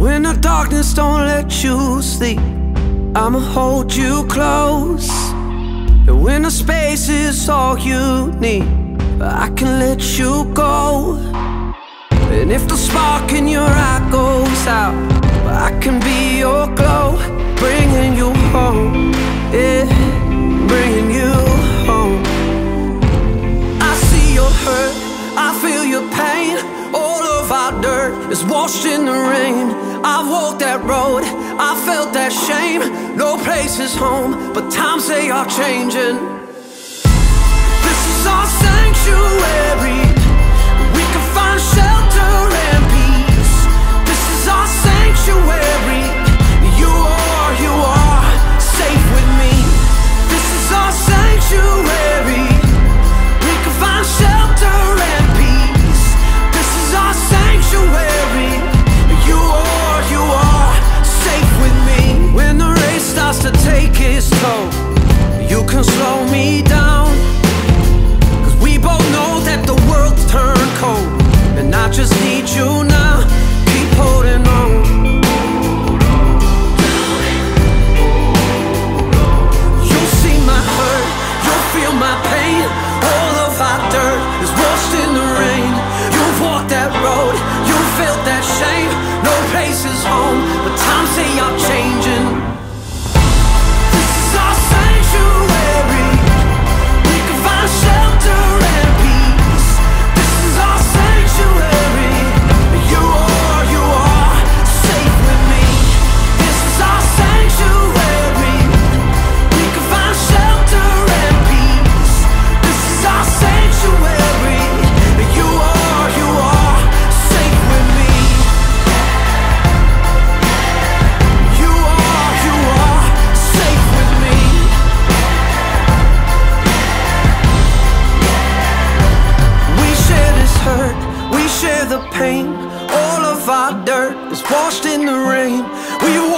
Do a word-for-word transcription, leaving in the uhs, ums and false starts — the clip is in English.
When the darkness don't let you sleep, I'ma hold you close. And when the space is all you need, I can let you go. And if the spark in your eye goes out, I can be your glow, bringing you home, yeah, bringing you home. I see your hurt, I feel your pain. All of our dirt is washed in the rain. I've walked that road, I felt that shame. No place is home, but times they are changing. This is our sanctuary, we can find shelter and peace. This is our sanctuary, you are, you are safe with me. This is our sanctuary, we can find shelter and peace. This is our sanctuary, you are, you are safe with me. When the race starts to take its toll, you can slow me down, cause we both know that the world's turned cold, and I just need you now. Keep holding on. You'll see my hurt, you'll feel my pain. All of our dirt is washed in the rain. You've walked that road, you felt that shame. No place is home, but times they are changing. This is our sanctuary, we can find shelter and peace. This is our sanctuary, you are, you are safe with me. This is our sanctuary, we can find shelter and peace. This is our sanctuary, you are, you are safe with me. You are, you are safe with me. We share this hurt, we share the pain. All of our dirt is washed in the rain. We